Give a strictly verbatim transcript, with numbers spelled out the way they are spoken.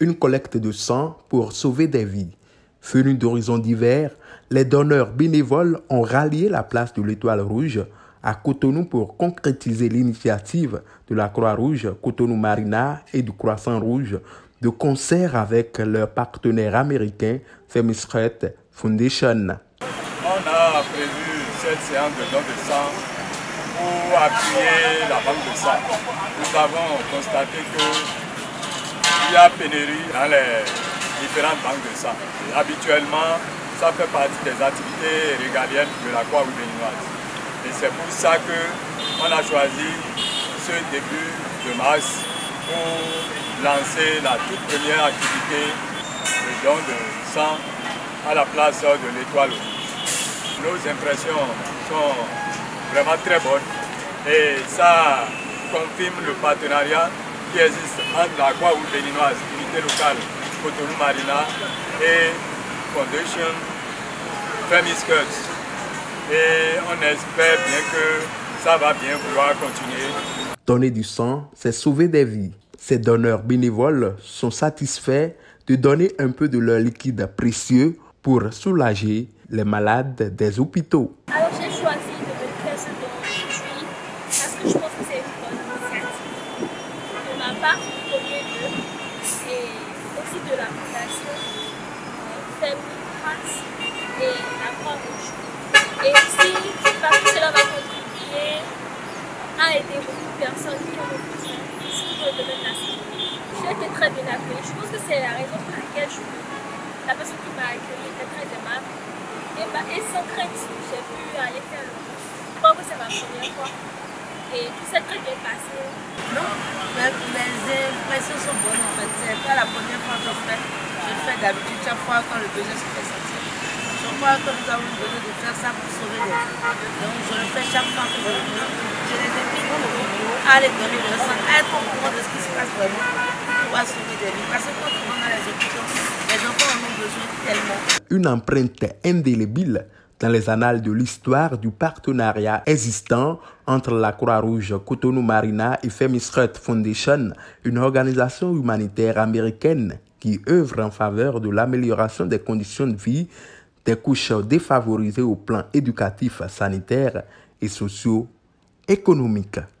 une collecte de sang pour sauver des vies. Venus d'horizons divers, les donneurs bénévoles ont rallié la place de l'Étoile Rouge à Cotonou pour concrétiser l'initiative de la Croix-Rouge, Cotonou Marina et du Croissant Rouge, de concert avec leur partenaire américain Femisret Foundation. On a prévu cette séance de don de sang pour appuyer la banque de sang. Nous avons constaté qu'il y a pénurie dans les différentes banques de sang. Et habituellement, ça fait partie des activités régaliennes de la Croix-Rouge béninoise. Et c'est pour ça qu'on a choisi ce début de mars pour lancer la toute première activité de don de sang à la place de l'Étoile Rouge. Nos impressions sont vraiment très bonnes et ça confirme le partenariat qui existe entre la Croix-Rouge béninoise, unité locale Cotonou Marina et Foundation Femisret. Et on espère bien que ça va bien pouvoir continuer. Donner du sang, c'est sauver des vies. Ces donneurs bénévoles sont satisfaits de donner un peu de leur liquide précieux pour soulager les malades des hôpitaux. Alors j'ai choisi de me faire ce don aujourd'hui parce que je pense que c'est une bonne initiative de ma part, au premier lieu, et aussi de la fondation Femisret et la Croix-Rouge. Et aussi parce que cela va contribuer à aider beaucoup de personnes qui ont besoin, surtout dans le domaine de la santé. J'ai été très bien accueillie. Je pense que c'est la raison pour laquelle je, la personne qui m'a accueillie était très aimable. Et, bah, et sans crainte, j'ai pu aller faire le don. Je pense que c'est ma première fois. Et tout s'est très bien passé. Non, mais les impressions sont bonnes en fait. C'est pas la première fois que je fais. Je fais d'habitude chaque fois quand le besoin se fait sentir. Je crois que nous avons besoin de faire ça pour sauver les vies. Donc je le fais chaque fois que je le fais. Je les invite à aller donner le sang, à être au courant de ce qui se passe vraiment pour pouvoir sauver des vies. Parce que quand on va dans les hôpitaux, les enfants en ont besoin tellement. Une empreinte indélébile dans les annales de l'histoire du partenariat existant entre la Croix-Rouge Cotonou Marina et Femisret Foundation, une organisation humanitaire américaine qui œuvre en faveur de l'amélioration des conditions de vie des couches défavorisées au plan éducatif, sanitaire et socio-économique.